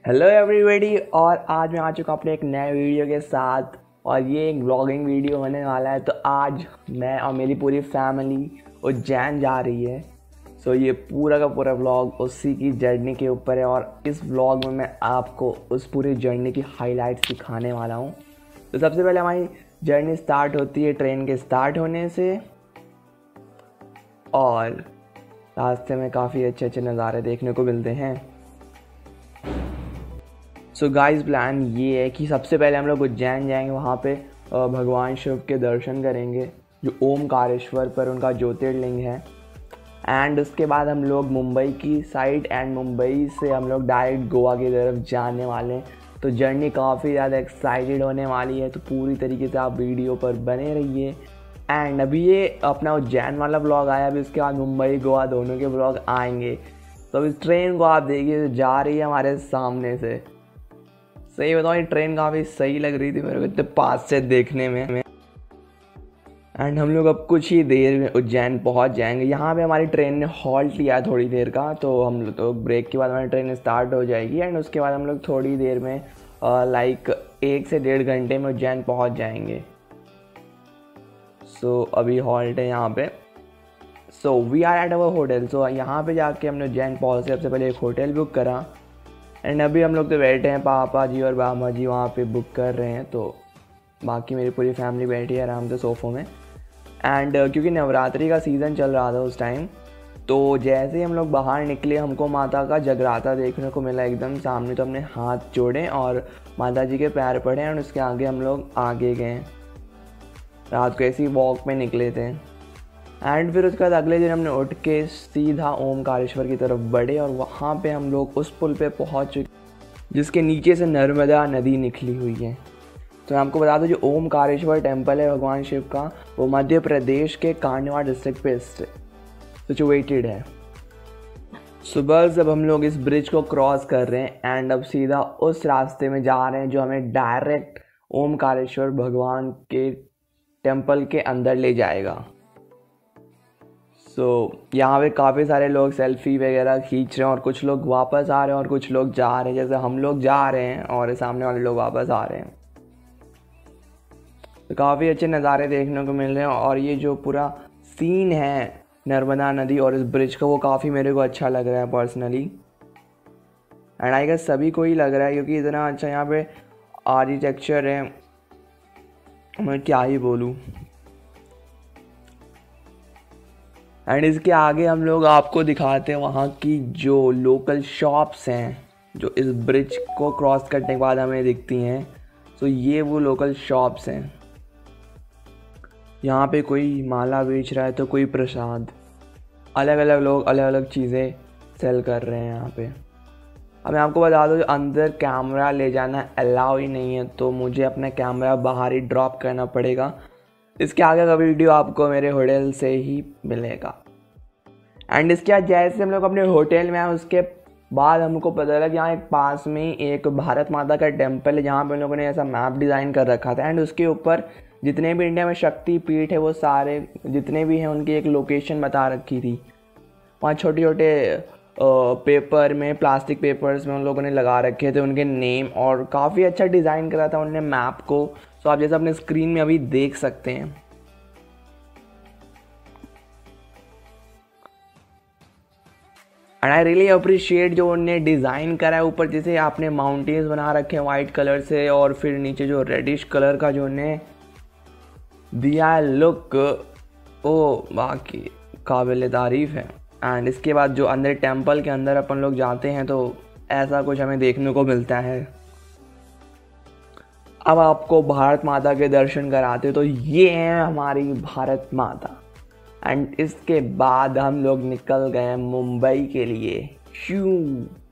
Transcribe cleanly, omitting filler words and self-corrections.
Hello everybody. और आज मैं आ चुका हूँ अपने एक नए वीडियो के साथ और ये एक व्लॉगिंग वीडियो होने वाला है। तो आज मैं और मेरी पूरी फैमिली उज्जैन जा रही है। सो ये पूरा का पूरा व्लॉग उसी की जर्नी के ऊपर है और इस व्लॉग में मैं आपको उस पूरी जर्नी की हाइलाइट्स दिखाने वाला हूँ। तो सबसे पहले हमारी जर्नी स्टार्ट होती है ट्रेन के स्टार्ट होने से और रास्ते में काफ़ी अच्छे अच्छे नज़ारे देखने को मिलते हैं। सो गाइस प्लान ये है कि सबसे पहले हम लोग उज्जैन जाएंगे, वहाँ पे भगवान शिव के दर्शन करेंगे जो ओमकारेश्वर पर उनका ज्योतिर्लिंग है। एंड उसके बाद हम लोग मुंबई की साइड एंड मुंबई से हम लोग डायरेक्ट गोवा की तरफ जाने वाले हैं। तो जर्नी काफ़ी ज़्यादा एक्साइटेड होने वाली है, तो पूरी तरीके से आप वीडियो पर बने रहिए। एंड अभी ये अपना उज्जैन वाला ब्लॉग आया, अभी उसके बाद मुंबई गोवा दोनों के ब्लॉग आएंगे। तो अभी ट्रेन को आप देखिए जा रही है हमारे सामने से। सही बताऊँ ये ट्रेन काफ़ी सही लग रही थी मेरे को इतने पास से देखने में। एंड हम लोग अब कुछ ही देर में उज्जैन पहुंच जाएंगे। यहाँ पे हमारी ट्रेन ने हॉल्ट लिया है थोड़ी देर का, तो हम लोग तो ब्रेक के बाद हमारी ट्रेन स्टार्ट हो जाएगी। एंड उसके बाद हम लोग थोड़ी देर में लाइक 1 से 1.5 घंटे में उज्जैन पहुंच जाएंगे। सो अभी हॉल्ट है यहाँ पे। So we are at our hotel. So यहाँ पे जाके हमने उज्जैन पहुँचे, सबसे पहले एक होटल बुक करा। एंड अभी हम लोग तो बैठे हैं, पापा जी और मामा जी वहाँ पे बुक कर रहे हैं, तो बाकी मेरी पूरी फैमिली बैठी है आराम से सोफ़ों में। एंड क्योंकि नवरात्रि का सीज़न चल रहा था उस टाइम, तो जैसे ही हम लोग बाहर निकले हमको माता का जगराता देखने को मिला एकदम सामने। तो हमने हाथ जोड़े और माता जी के पैर पड़े और उसके आगे हम लोग आगे गए। रात को ऐसे ही वॉक में निकले थे। एंड फिर उसके बाद अगले दिन हमने उठ के सीधा ओमकारेश्वर की तरफ बढ़े और वहाँ पे हम लोग उस पुल पे पहुँच चुके जिसके नीचे से नर्मदा नदी निकली हुई है। तो मैं आपको बता दूं जो ओमकारेश्वर टेम्पल है भगवान शिव का, वो मध्य प्रदेश के कांडवा डिस्ट्रिक्ट पे सिचुएटेड है। सुबह जब हम लोग इस ब्रिज को क्रॉस कर रहे हैं एंड अब सीधा उस रास्ते में जा रहे हैं जो हमें डायरेक्ट ओमकारेश्वर भगवान के टेम्पल के अंदर ले जाएगा। यहाँ पे काफ़ी सारे लोग सेल्फ़ी वगैरह खींच रहे हैं और कुछ लोग वापस आ रहे हैं और कुछ लोग जा रहे हैं, जैसे हम लोग जा रहे हैं और सामने वाले लोग वापस आ रहे हैं। तो काफ़ी अच्छे नज़ारे देखने को मिल रहे हैं और ये जो पूरा सीन है नर्मदा नदी और इस ब्रिज का, वो काफ़ी मेरे को अच्छा लग रहा है पर्सनली। एंड आई गेस सभी को ही लग रहा है क्योंकि इतना अच्छा यहाँ पे आर्किटेक्चर है, मैं क्या ही बोलूँ। एंड इसके आगे हम लोग आपको दिखाते हैं वहाँ की जो लोकल शॉप्स हैं जो इस ब्रिज को क्रॉस करने के बाद हमें दिखती हैं। तो ये वो लोकल शॉप्स हैं। यहाँ पे कोई माला बेच रहा है तो कोई प्रसाद, अलग अलग लोग अलग अलग चीज़ें सेल कर रहे हैं यहाँ पे। अब मैं आपको बता दूँ अंदर कैमरा ले जाना अलाउ ही नहीं है, तो मुझे अपना कैमरा बाहर ही ड्रॉप करना पड़ेगा। इसके आगे का वीडियो आपको मेरे होटल से ही मिलेगा। एंड इसके बाद जैसे हम लोग अपने होटल में आए उसके बाद हमको पता लगा कि यहाँ एक पास में ही एक भारत माता का टेम्पल है जहाँ पे उन लोगों ने ऐसा मैप डिज़ाइन कर रखा था। एंड उसके ऊपर जितने भी इंडिया में शक्ति पीठ है वो सारे जितने भी हैं उनकी एक लोकेशन बता रखी थी। वहाँ छोटे छोटे पेपर में, प्लास्टिक पेपर्स में उन लोगों ने लगा रखे थे उनके नेम, और काफ़ी अच्छा डिज़ाइन करा था उन्होंने मैप को। सो आप जैसे अपने स्क्रीन में अभी देख सकते हैं। एंड आई रियली अप्रिशिएट जो उन्होंने डिज़ाइन करा है ऊपर, जैसे आपने माउंटेन्स बना रखे हैं वाइट कलर से और फिर नीचे जो रेडिश कलर का जो उन्होंने दिया है लुक, वो बाकी काबिल तारीफ़ है। एंड इसके बाद जो अंदर टेम्पल के अंदर अपन लोग जाते हैं तो ऐसा कुछ हमें देखने को मिलता है। अब आपको भारत माता के दर्शन कराते तो ये है हमारी भारत माता। एंड इसके बाद हम लोग निकल गए मुंबई के लिए।